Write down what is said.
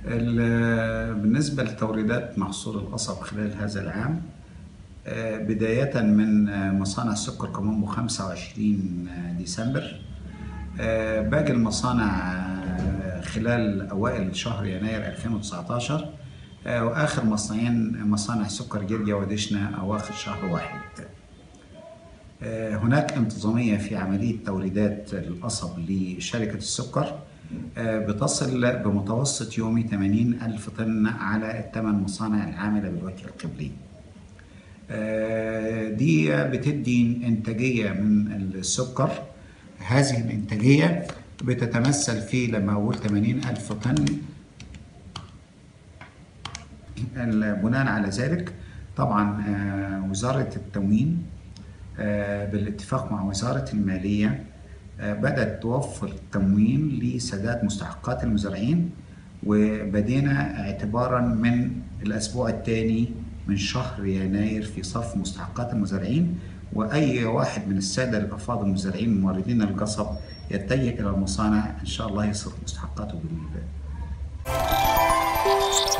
بالنسبة لتوريدات محصول القصب خلال هذا العام، بداية من مصانع السكر كومومبو 25 ديسمبر، باقي المصانع خلال أوائل شهر يناير 2019، وآخر مصنعين مصانع سكر جرجا ودشنا أواخر شهر واحد. هناك انتظامية في عملية توريدات القصب لشركة السكر، بتصل بمتوسط يومي 80,000 طن على الثمان مصانع العاملة بالوجه القبلي. دي بتدي إنتاجية من السكر. هذه الإنتاجية بتتمثل في، لما أقول 80,000 طن، بناء على ذلك طبعا وزارة التموين بالاتفاق مع وزارة المالية بدأت توفر تموين لسداد مستحقات المزارعين، وبدينا اعتبارا من الأسبوع الثاني من شهر يناير في صرف مستحقات المزارعين. وأي واحد من السادة الأفاضل المزارعين موردين القصب يتجه إلى المصانع إن شاء الله يصرف مستحقاته بالبال.